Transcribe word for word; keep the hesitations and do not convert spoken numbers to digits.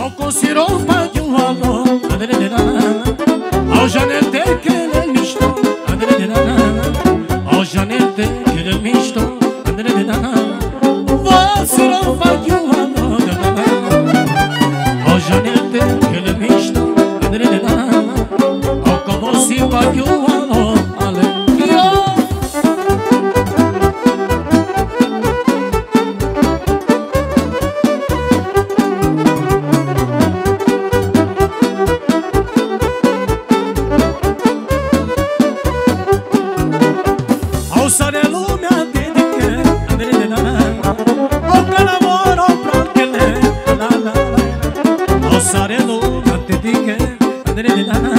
Au consiro pagiualo, au janete che le misto, au janete che le misto, vasiro pagiualo, au janete che le misto, au como si pagiualo, ale io. O sare lumea dedică, o că l'amor o pranchele, o sare lumea dedică,